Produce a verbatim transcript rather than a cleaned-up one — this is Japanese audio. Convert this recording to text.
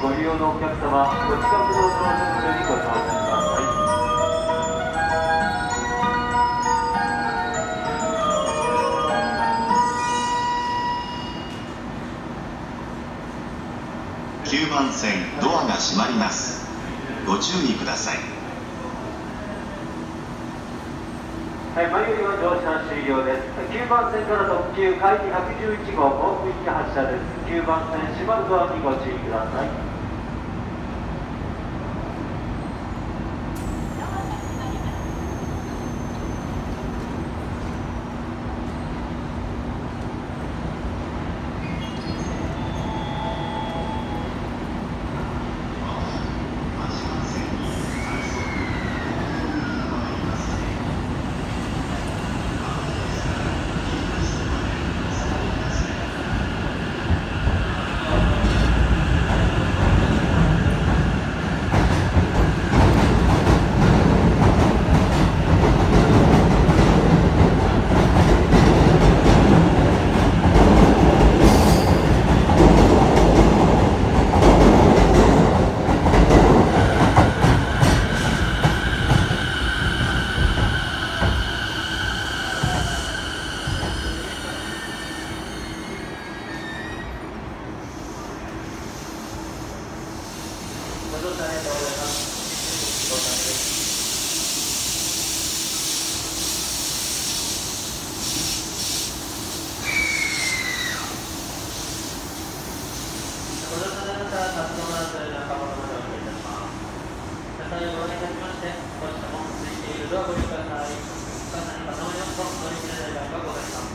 ご利用のお客様、お近くの乗車所にご乗車ください。 きゅうばん線ドアが閉まります。ご注意ください。 はい、前よりは乗車終了です。きゅうばん線から特急海輝ひゃくじゅういち号甲府行き発車です。きゅうばん線閉まるドアにご注意ください。ご乗車ありがとうございます。ご乗車です。ご乗車されましたら、タッチのマークの中元までお願いいたします。皆さんご覧いただきまして、少しでもついているドアご利用ください。お母さんにまとめますと、乗り切れない場合がございます。